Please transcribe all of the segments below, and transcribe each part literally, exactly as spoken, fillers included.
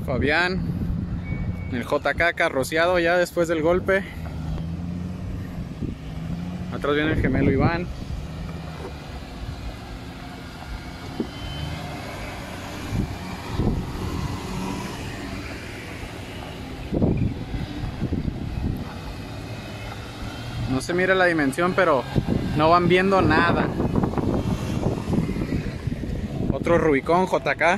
Fabián, el J K rociado ya después del golpe. Atrás viene el gemelo Iván. No se mira la dimensión, pero no van viendo nada. Otro Rubicón J K.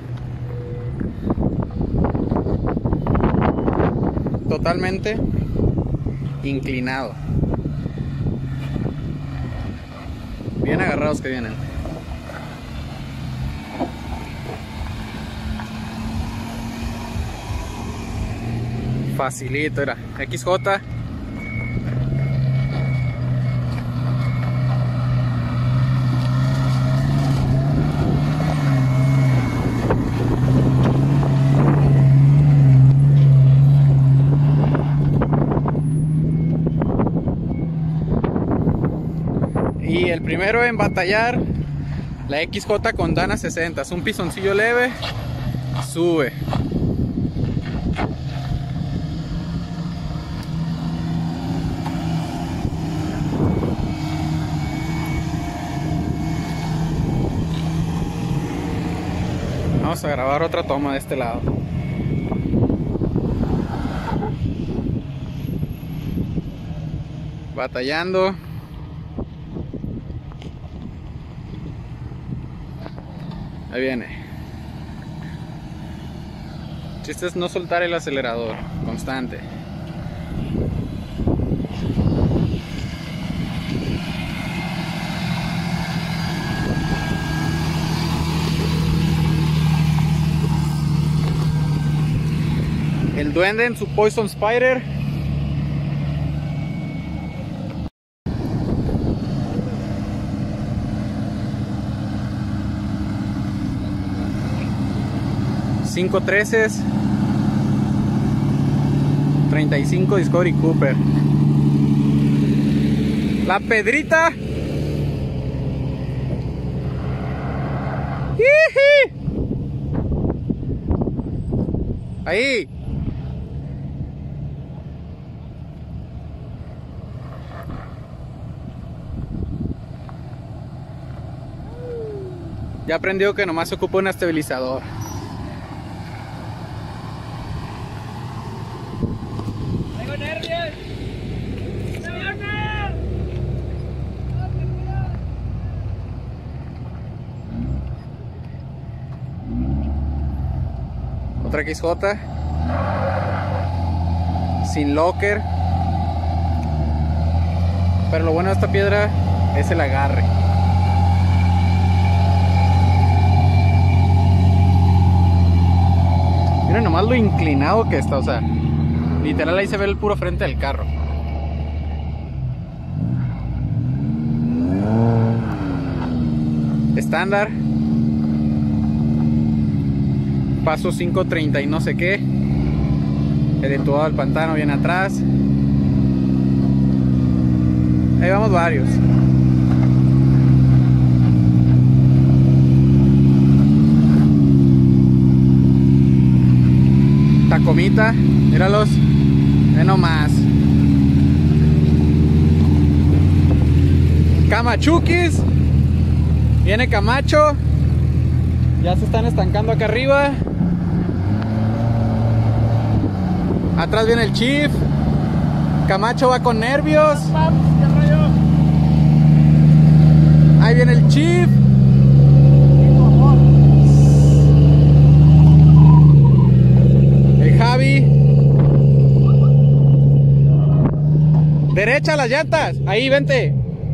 Totalmente inclinado. Bien agarrados que vienen. Facilito, era X J. Y el primero en batallar, la X J con Dana sesenta, es un pisoncillo leve, sube. Vamos a grabar otra toma de este lado. Batallando. Ahí viene. El chiste es no soltar el acelerador, constante. El duende en su Poison Spider. cinco treces, treinta y cinco Discovery Cooper. La Pedrita. Ahí. Ya aprendió que nomás se ocupa un estabilizador. Otra X J sin locker, pero lo bueno de esta piedra es el agarre. Miren nomás lo inclinado que está, o sea, literal ahí se ve el puro frente del carro. Estándar. Paso cinco treinta y no sé qué. El entubado del pantano viene atrás. Ahí vamos varios. Tacomita, míralos. Ve nomás. Camachukis. Viene Camacho. Ya se están estancando acá arriba. Atrás viene el Chief. Camacho va con nervios. Ahí viene el Chief. El Javi. Derecha las llantas. Ahí, vente.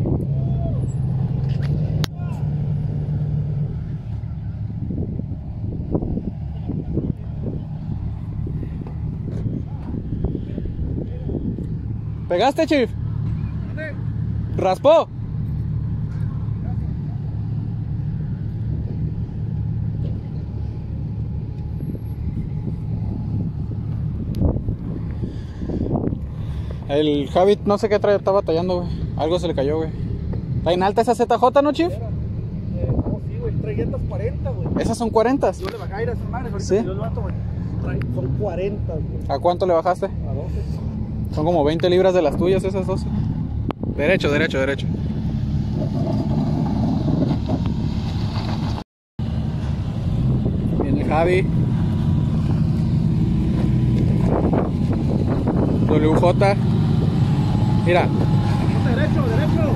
¿Pegaste, Chief? ¿Raspó? El Javi no sé qué trae, está batallando, güey. Algo se le cayó, güey. ¿Está en alta esa Z J, no, Chief? Eh, no, sí, güey. Trae llantas cuarenta, güey. ¿Esas son cuarenta? Yo le bajé a ir a esas madres, ahorita ¿Sí? yo lo mato, güey. Son cuarenta, güey. ¿A cuánto le bajaste? A doce. Son como veinte libras de las tuyas esas doce. Derecho, derecho, derecho. Viene Javi. W J. Mira. Derecho, derecho.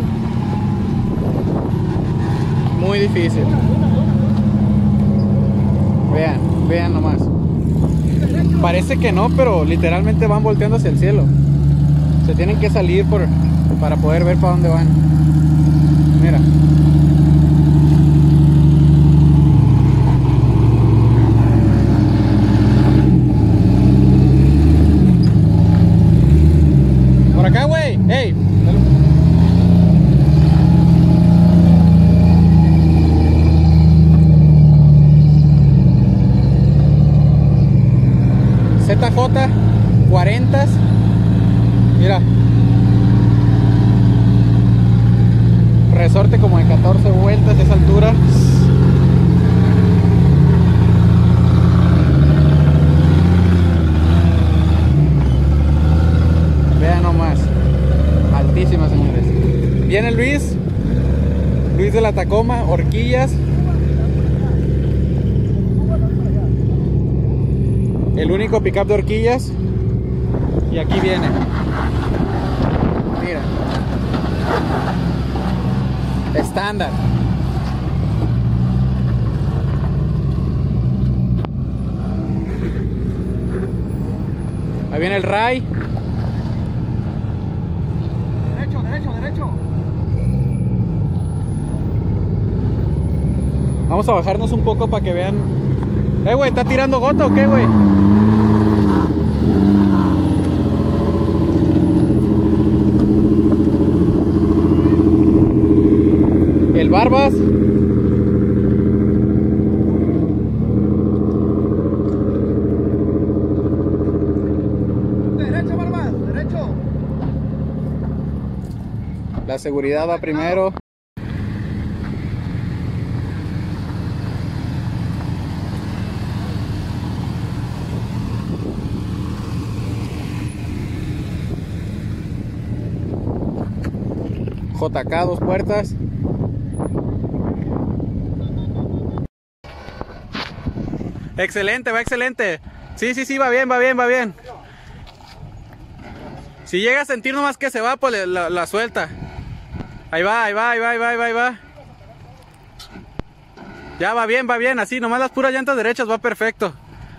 Muy difícil. Vean, vean nomás. Parece que no, pero literalmente van volteando hacia el cielo. Se tienen que salir por, para poder ver para dónde van. Mira. Por acá, güey. Hey. Z J cuarenta. Mira. Resorte como de catorce vueltas de esa altura. Vean nomás. Altísima, señores. Viene Luis. Luis de la Tacoma, horquillas. El único pickup de horquillas. Y aquí viene. Mira. Estándar. Ahí viene el Ray. Derecho, derecho, derecho. Vamos a bajarnos un poco para que vean. Eh, güey, ¿está tirando gota o qué, güey? El Barbas. Derecho, Barbas, derecho. La seguridad va primero. J K, dos puertas. Excelente, va excelente. Sí, sí, sí, va bien, va bien, va bien. Si llega a sentir nomás que se va, pues la, la suelta. Ahí va, ahí va, ahí va, ahí va, ahí va, ahí va. Ya va bien, va bien, así, nomás las puras llantas derechas, va perfecto.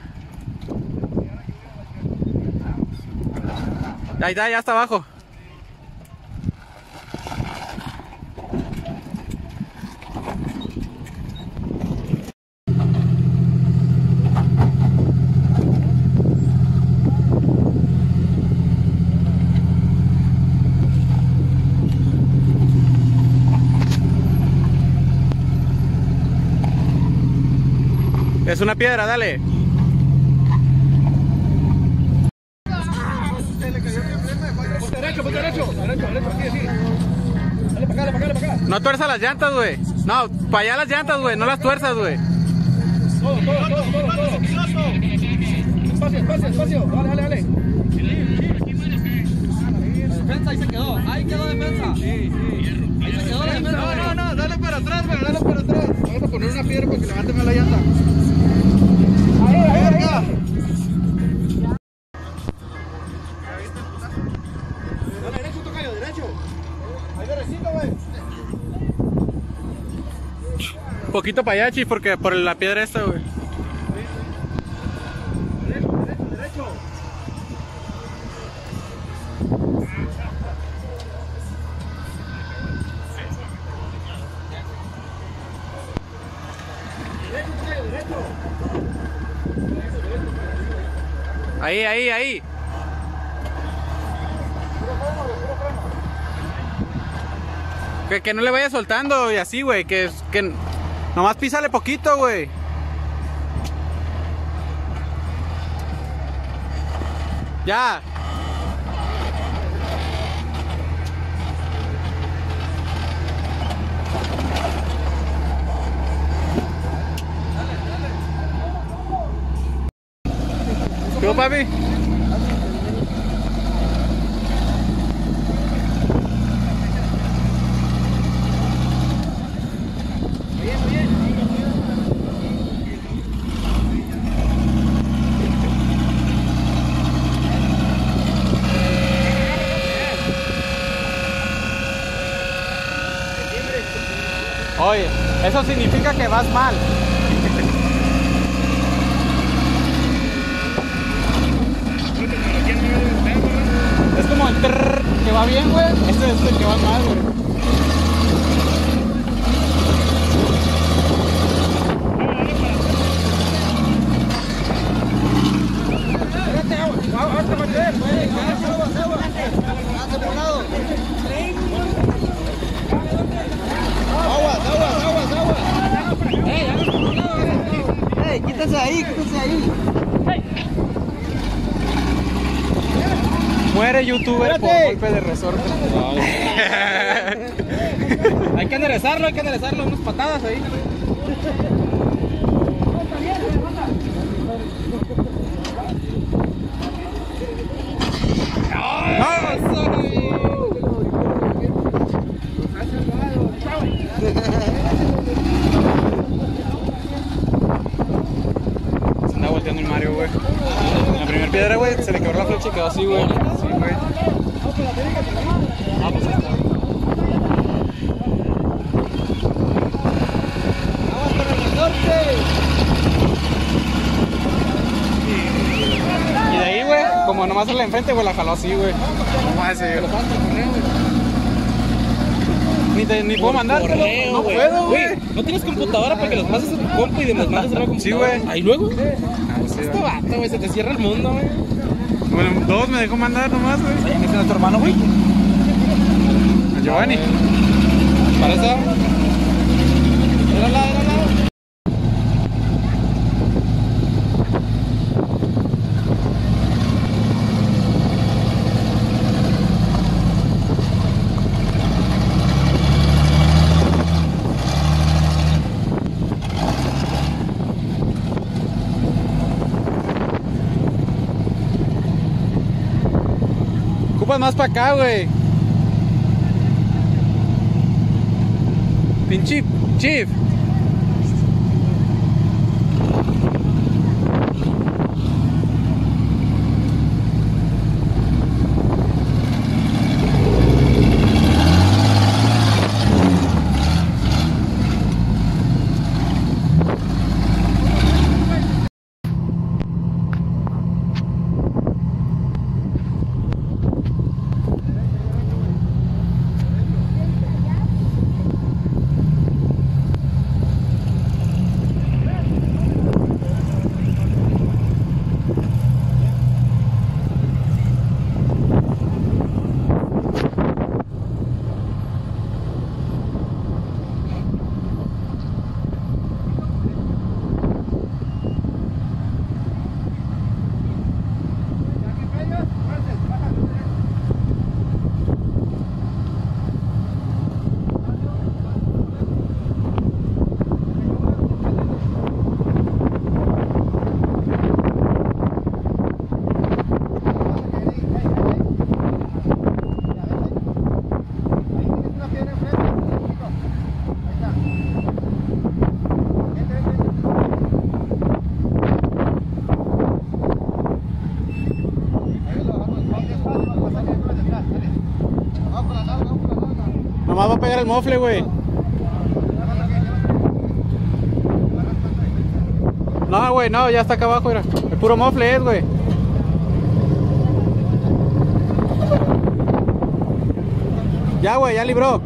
Ahí está, ya está abajo. Es una piedra, dale. Derecho, pues derecho, derecho, derecho, sí, sí. Dale para acá, dale para acá, dale para acá. No tuerzas las llantas, güey. No, para allá las llantas, güey. No las tuerzas, güey. Todo, todo, todo, todo, todo. Espacio, espacio, espacio. Dale, dale, dale. La defensa ahí se quedó. Ahí quedó defensa. Sí, sí. Ahí se quedó la defensa. No, no, no. Dale para atrás, güey. Dale para atrás. Vamos a poner una piedra para que levante más la llanta. Ahí, ahí, ahí. Dale derecho, tocayo, derecho. Ahí derechito, güey. Poquito para allá, chis, porque por la piedra esta, güey. Derecho, derecho, derecho. Derecho, tocayo, derecho. Ahí, ahí, ahí. Que, que no le vaya soltando y así, güey. Que, que nomás písale poquito, güey. Ya. ¿Qué, papi? Oye, eso significa que vas mal. Es como el trrr que va bien, güey. Este es el que va mal, güey. Quítase ahí, quítase ahí. Muere youtuber Espérate. por golpe de resorte. Hay que enderezarlo, hay que enderezarlo, unas patadas ahí. Se anda volteando el Mario, güey. En la primera piedra, güey, se le quebró la flecha y quedó así, güey. Sí, güey. Ah, pues está. Y de ahí, güey, como nomás en la enfrente, güey, la jaló así, güey. ¿Cómo hace, güey? Ni, te, ni puedo mandártelo, Correo, no güey. puedo, güey. ¿No tienes computadora para que los pases a tu compu y de los mandes a la computadora? Sí, güey. ¿Ahí luego? Ah, pues sí, Este güey. vato, güey, se te cierra el mundo, güey. Bueno, dos me dejó mandar nomás, güey. Oye, ¿ese es tu hermano, güey? A Giovanni. ¿Para eso? Era la, era la. Ocupas más para acá, güey. Pinche Chief. Nomás va a pegar el mofle, güey. No, güey, no, ya está acá abajo, mira. El puro mofle es, güey. Ya, güey, ya libró.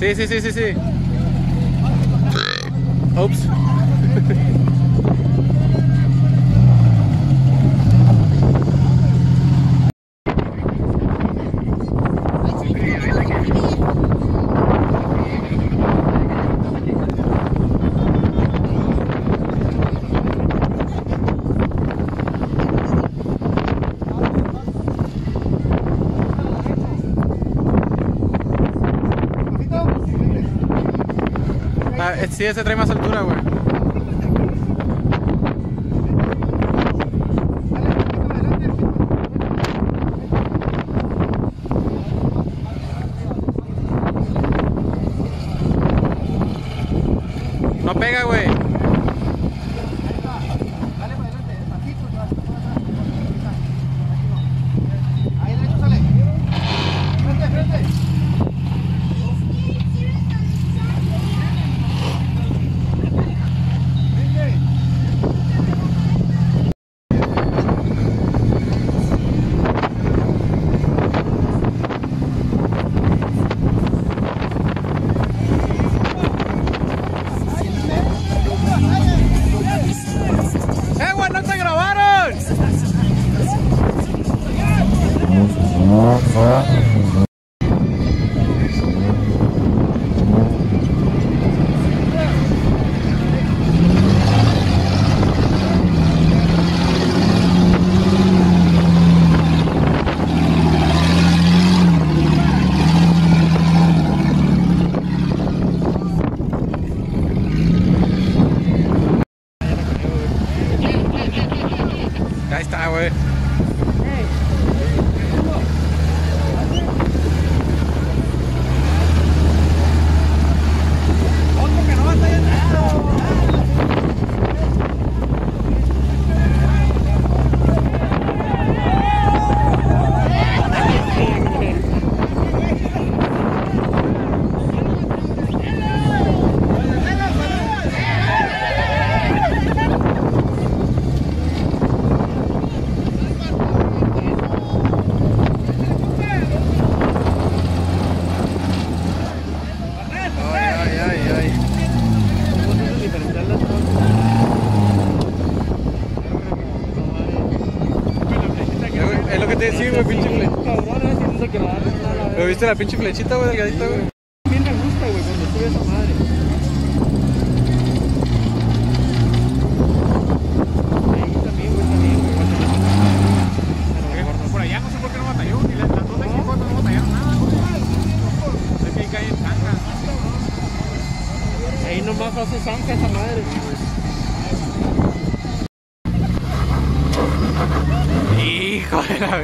Sí, sí, sí, sí, sí. Ups. Ah, sí, ese trae más altura, güey. No pega, güey. Ahí derecho sale. Frente, frente. Ahí está, güey. Otro que no batalla nada. Es lo que te decía, güey, pinche flechita. ¿Lo viste la pinche flechita, güey, delgadita, güey? A mí me gusta, güey, cuando sube esa madre. Ahí también, güey, también, güey. Por allá no sé por qué no batalló, ni las dos equipos no batallaron nada, güey. Es que ahí cae en zanja. Ahí nomás hace zanja esa madre, güey. Hijo de la...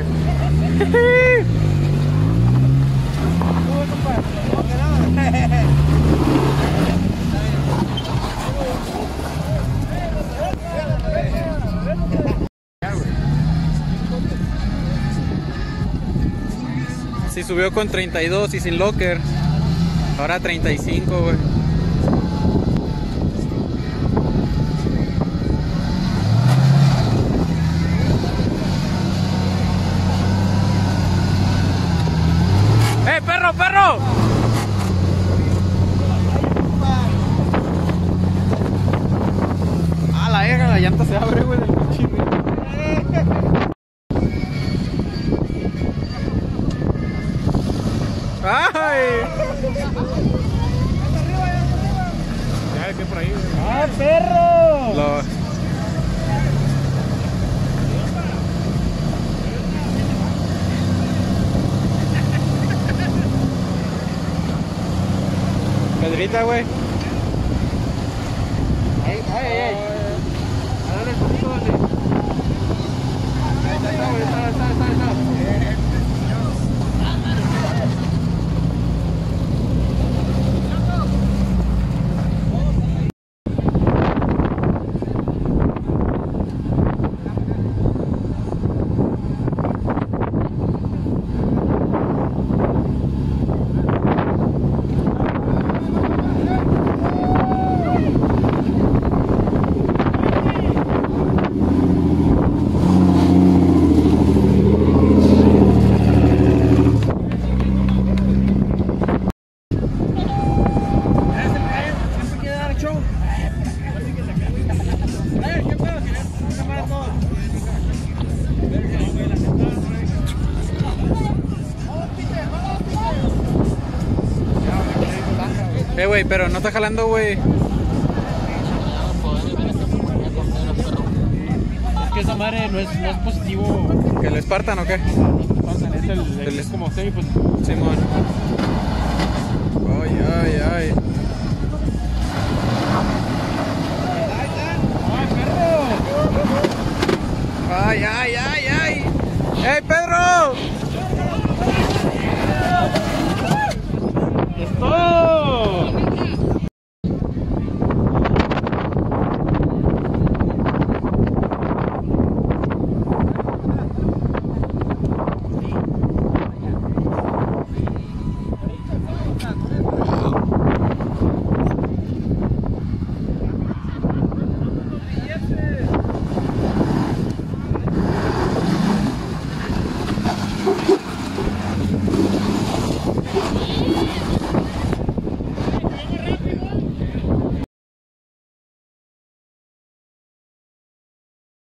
Si subió con treinta y dos y sin locker, ahora treinta y cinco, güey. ¡Eh, perro, perro! Ah, la verga, la llanta se abre, güey, del pinche. ¡Ay! Ya dejé por ahí, güey. ¡Ah, perro! Lo... Pedrita, güey. ¡Ay, ay, ay! A darle el poquito, dale. Ahí está, güey, está, está, está, está. Eh, güey, pero no está jalando, güey. Es que esa madre no es, no es positivo. ¿Que el Spartan o qué? Es el, el, El- es como semi positivo. Simón. Ay, ay, ay. Ay, ay, ay, ay. ¡Ey, Pedro!